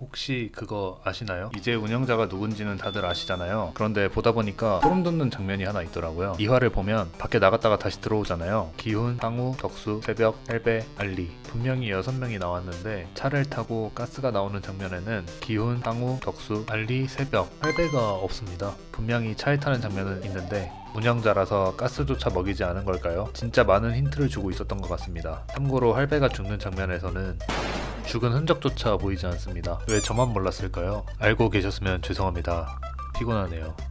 혹시 그거 아시나요? 이제 운영자가 누군지는 다들 아시잖아요. 그런데 보다 보니까 소름 돋는 장면이 하나 있더라고요. 이 화를 보면 밖에 나갔다가 다시 들어오잖아요. 기훈, 상우, 덕수, 새벽, 할배, 알리 분명히 6명이 나왔는데 차를 타고 가스가 나오는 장면에는 기훈, 상우, 덕수, 알리, 새벽, 할배가 없습니다. 분명히 차에 타는 장면은 있는데 운영자라서 가스조차 먹이지 않은 걸까요? 진짜 많은 힌트를 주고 있었던 것 같습니다. 참고로 할배가 죽는 장면에서는 죽은 흔적조차 보이지 않습니다. 왜 저만 몰랐을까요? 알고 계셨으면 죄송합니다. 피곤하네요.